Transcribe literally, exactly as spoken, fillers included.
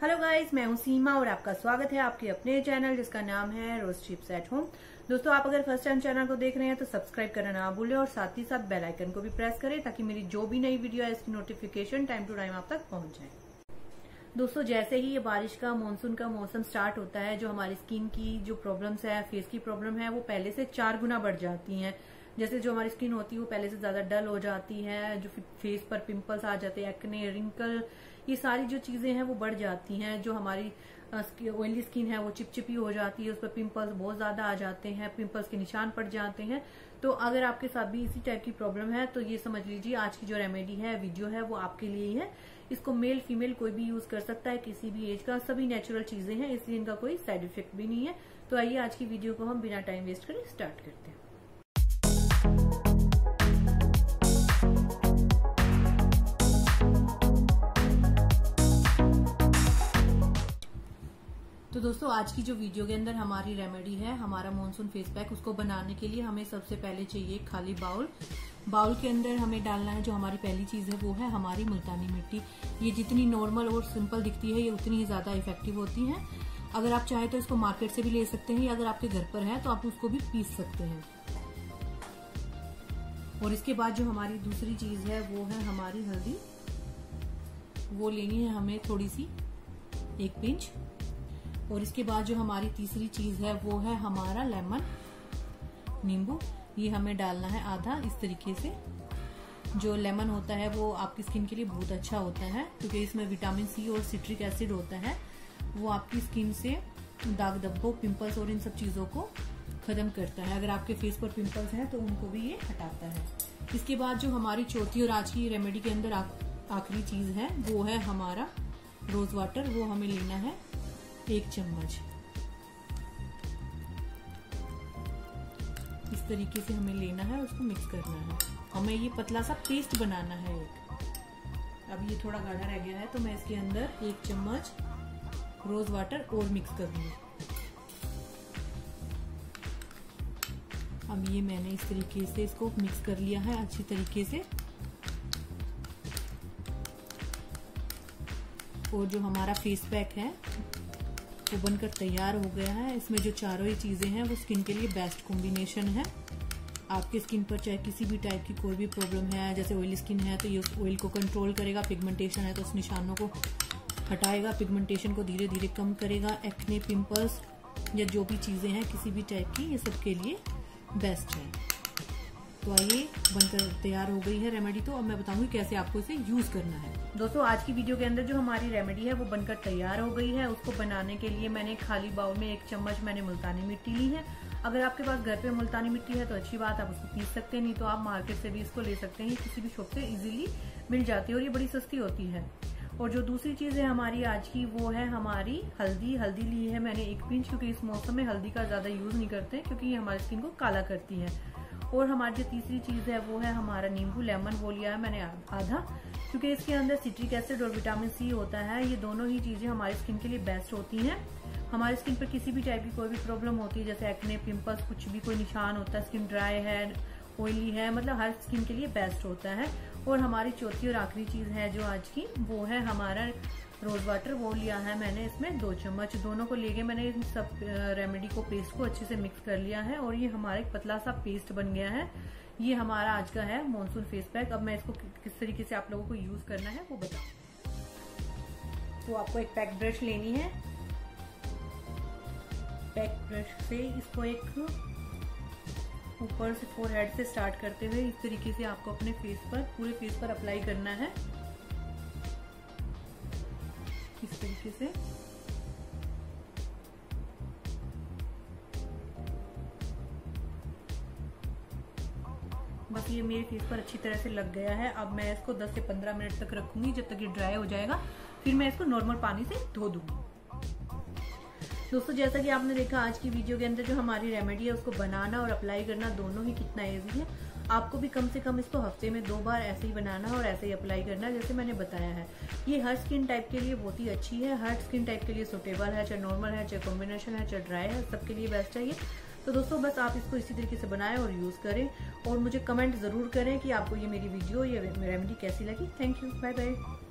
Hello guys, मैं हूं सीमा और आपका स्वागत है आपके अपने चैनल जिसका नाम है रोज टिप्स एट होम। दोस्तों, आप अगर फर्स्ट टाइम चैनल को देख रहे हैं तो सब्सक्राइब करना ना भूलें और साथ ही साथ बेल आइकन को भी प्रेस करें ताकि मेरी जो भी नई वीडियो है इसकी नोटिफिकेशन टाइम टू टाइम आप तक पहुंच जाए। दोस्तों, जैसे ही ये बारिश का मानसून का मौसम स्टार्ट होता है, जो हमारी स्किन की जो प्रॉब्लम्स है, फेस की प्रॉब्लम है, वो पहले से चार गुना बढ़ जाती हैं। जैसे जो हमारी स्किन होती है वो पहले से ज्यादा डल हो जाती है, जो फेस पर पिंपल्स आ जाते हैं, एक्ने, रिंकल, ये सारी जो चीजें हैं वो बढ़ जाती हैं। जो हमारी ऑयली स्किन है वो चिपचिपी हो जाती है, उस पर पिंपल्स बहुत ज्यादा आ जाते हैं, पिंपल्स के निशान पड़ जाते हैं। तो अगर आपके साथ भी इसी टाइप की प्रॉब्लम है तो ये समझ लीजिए आज की जो रेमेडी है, वीडियो है, वो आपके लिए ही है। इसको मेल फीमेल कोई भी यूज कर सकता है, किसी भी एज का, सभी नेचुरल चीजें हैं, इसलिए इनका कोई साइड इफेक्ट भी नहीं है। तो आइए आज की वीडियो को हम बिना टाइम वेस्ट करे स्टार्ट करते हैं। तो दोस्तों, आज की जो वीडियो के अंदर हमारी रेमेडी है, हमारा मॉनसून फेस पैक, उसको बनाने के लिए हमें सबसे पहले चाहिए खाली बाउल। बाउल के अंदर हमें डालना है, जो हमारी पहली चीज है वो है हमारी मुल्तानी मिट्टी। ये जितनी नॉर्मल और सिंपल दिखती है ये उतनी ही ज्यादा इफेक्टिव होती है। अगर आप चाहें तो इसको मार्केट से भी ले सकते हैं, या अगर आपके घर पर है तो आप उसको भी पीस सकते हैं। और इसके बाद जो हमारी दूसरी चीज है वो है हमारी हल्दी। वो लेनी है हमें थोड़ी सी, एक पिंच। और इसके बाद जो हमारी तीसरी चीज है वो है हमारा लेमन, नींबू। ये हमें डालना है आधा, इस तरीके से। जो लेमन होता है वो आपकी स्किन के लिए बहुत अच्छा होता है, क्योंकि इसमें विटामिन सी और सिट्रिक एसिड होता है। वो आपकी स्किन से दाग धब्बों, पिंपल्स और इन सब चीजों को खत्म करता है। अगर आपके फेस पर पिंपल्स हैं तो उनको भी ये हटाता है। इसके बाद जो हमारी चौथी और आज की रेमेडी के अंदर आखिरी चीज है वो है हमारा रोज वाटर। वो हमें लेना है एक चम्मच। इस तरीके से हमें लेना है, उसको मिक्स करना है। हमें ये पतला सा पेस्ट बनाना है एक। अब ये थोड़ा गाढ़ा रह गया है तो मैं इसके अंदर एक चम्मच रोज वाटर और मिक्स करूंगी। अब ये मैंने इस तरीके से इसको मिक्स कर लिया है अच्छी तरीके से। और जो हमारा फेस पैक है वो बनकर तैयार हो गया है। इसमें जो चारों ही चीजें हैं वो स्किन के लिए बेस्ट कॉम्बिनेशन है। आपकी स्किन पर चाहे किसी भी टाइप की कोई भी प्रॉब्लम है, जैसे ऑयली स्किन है तो ये उस ऑयल को कंट्रोल करेगा, पिगमेंटेशन है तो उस निशानों को हटाएगा, पिगमेंटेशन को धीरे धीरे कम करेगा, एक्ने, पिंपल्स या जो भी चीजें हैं किसी भी टाइप की, ये सब के लिए बेस्ट है। तो आइए, बनकर तैयार हो गई है रेमेडी। तो अब मैं बताऊंगी कैसे आपको इसे यूज करना है। दोस्तों, आज की वीडियो के अंदर जो हमारी रेमेडी है वो बनकर तैयार हो गई है। उसको बनाने के लिए मैंने खाली बाउल में एक चम्मच मैंने मुल्तानी मिट्टी ली है। अगर आपके पास घर पे मुल्तानी मिट्टी है तो अच्छी बात, आप उसको पीस सकते हैं, नहीं तो आप मार्केट से भी इसको ले सकते हैं। किसी भी शॉप से इजीली मिल जाती है और ये बड़ी सस्ती होती है। और जो दूसरी चीज है हमारी आज की वो है हमारी हल्दी। हल्दी ली है मैंने एक पिंच, क्योंकि इस मौसम में हल्दी का ज्यादा यूज नहीं करते क्योंकि ये हमारी स्किन को काला करती है। और हमारी जो तीसरी चीज है वो है हमारा नींबू, लेमन। वो लिया है मैंने आधा, क्योंकि इसके अंदर सिट्रिक एसिड और विटामिन सी होता है। ये दोनों ही चीजें हमारी स्किन के लिए बेस्ट होती हैं। हमारी स्किन पर किसी भी टाइप की कोई भी प्रॉब्लम होती है, जैसे एक्ने, पिंपल्स, कुछ भी कोई निशान होता है, स्किन ड्राई है, ऑयली है, मतलब हर स्किन के लिए बेस्ट होता है। और हमारी चौथी और आखिरी चीज है जो आज की, वो है हमारा रोज वाटर। वो लिया है मैंने इसमें दो चम्मच। दोनों को लेके मैंने इन सब रेमेडी को, पेस्ट को अच्छे से मिक्स कर लिया है और ये हमारा एक पतला सा पेस्ट बन गया है। ये हमारा आज का है मॉनसून फेस पैक। अब मैं इसको किस तरीके से आप लोगों को यूज करना है वो बताऊं। तो आपको एक पैक ब्रश लेनी है। पैक ब्रश से इसको एक ऊपर से फोरहेड से स्टार्ट करते हुए इस तरीके से आपको अपने फेस पर, पूरे फेस पर अप्लाई करना है, इस तरीके से। बस ये मेरे फेस पर अच्छी तरह से लग गया है। अब मैं इसको दस से पंद्रह मिनट तक रखूंगी, जब तक ये ड्राई हो जाएगा। फिर मैं इसको नॉर्मल पानी से धो दूंगी। दोस्तों, जैसा कि आपने देखा आज की वीडियो के अंदर जो हमारी रेमेडी है उसको बनाना और अप्लाई करना दोनों ही कितना इजी है। आपको भी कम से कम इसको हफ्ते में दो बार ऐसे ही बनाना और ऐसे ही अप्लाई करना जैसे मैंने बताया है। ये हर स्किन टाइप के लिए बहुत ही अच्छी है, हर स्किन टाइप के लिए सुटेबल है, चाहे नॉर्मल है, चाहे कॉम्बिनेशन है, चाहे ड्राई है, सबके लिए बेस्ट है ये। तो दोस्तों, बस आप इसको इसी तरीके से बनाएं और यूज करें और मुझे कमेंट जरूर करें कि आपको ये मेरी वीडियो, ये रेमेडी कैसी लगी। Thank you, bye bye.